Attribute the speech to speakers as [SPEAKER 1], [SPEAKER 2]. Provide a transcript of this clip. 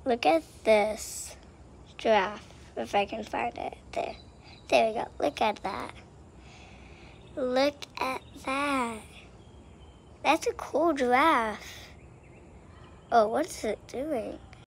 [SPEAKER 1] Look at this giraffe, if I can find it. There we go. Look at that. Look at that. That's a cool giraffe. Oh, what's it doing?